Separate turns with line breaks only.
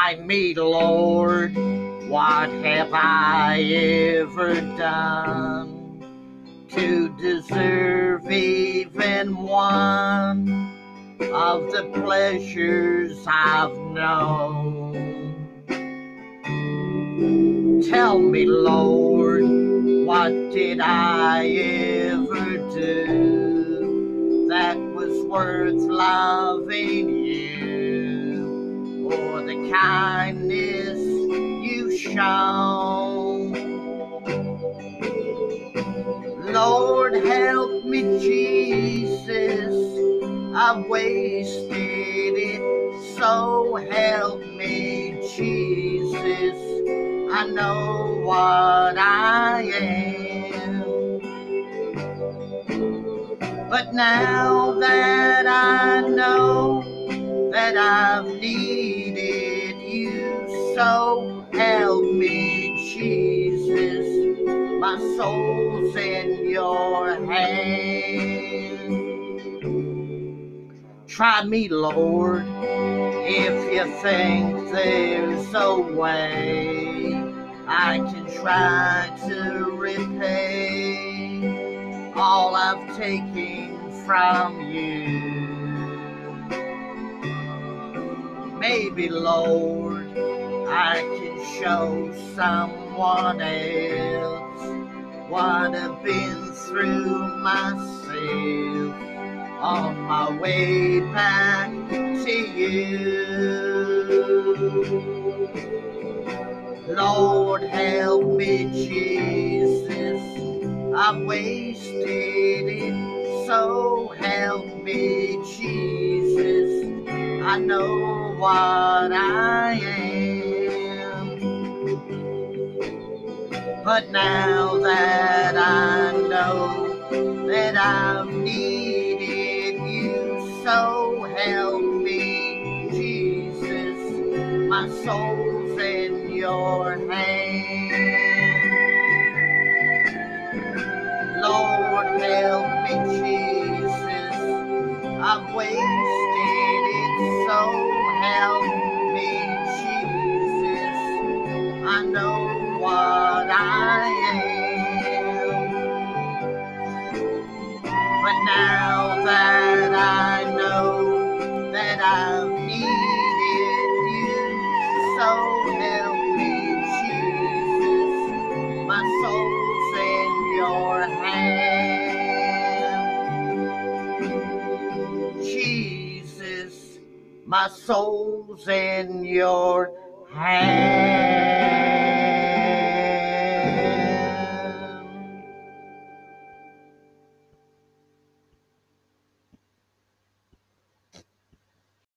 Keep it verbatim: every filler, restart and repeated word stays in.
Try me, Lord, what have I ever done to deserve even one of the pleasures I've known? Tell me, Lord, what did I ever do that was worth loving you, or the kindness you shown? Lord, help me, Jesus, I've wasted it, so help me, Jesus, I know what I am. But now that I know that I've needed you, so help me, Jesus, my soul's in your hand. Try me, Lord, if you think there's a way I can try to repay all I've taken from you. Maybe, Lord, I can show someone else what I've been through myself on my way back to you. Lord, help me, Jesus, I've wasted it, so help me, Jesus, I know what I am. But now that I know that I've needed you, so help me, Jesus, my soul's in your hand. Lord, help me, Jesus, I've wasted it, so help me, Jesus, I know what I am. But now that I know that I've needed you, so help me, Jesus, my soul's in your hand. Jesus, my soul's in your hand.